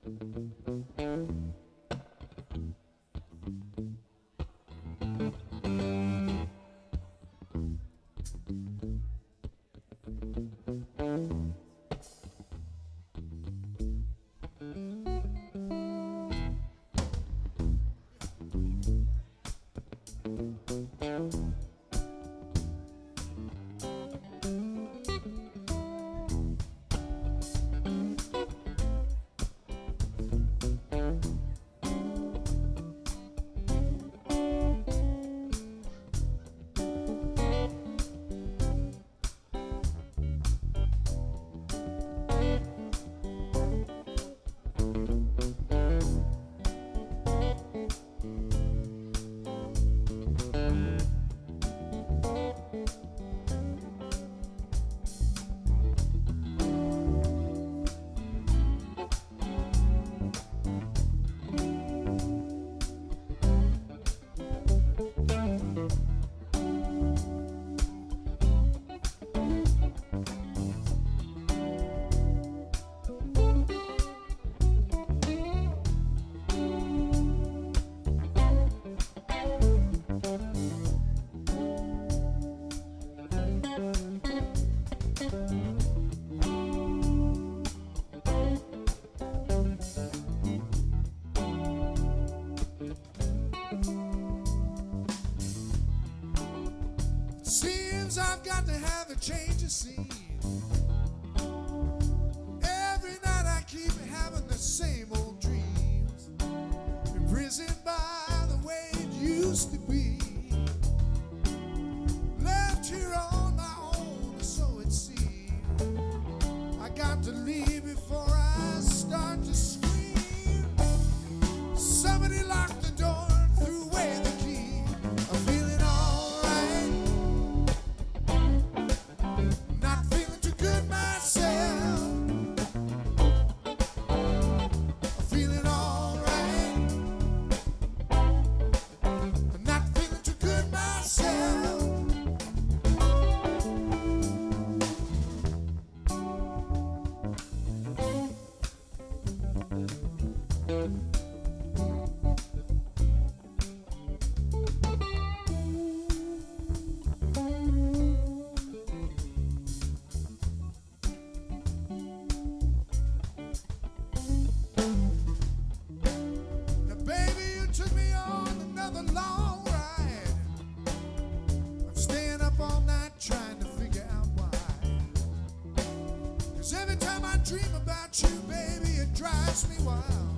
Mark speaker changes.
Speaker 1: Seems I've got to have a change of scene. Every night I keep having the same old dreams, imprisoned by the way it used to be. Left here on my own, so it seems. I got to leave before I start to scream. Somebody locked the door and threw away the key. I'm feeling alright, not feeling too good myself. I'm feeling alright, not feeling too good myself. Now baby, you took me on another long ride. I'm staying up all night trying to figure out why. 'Cause every time I dream about you, baby, it drives me wild.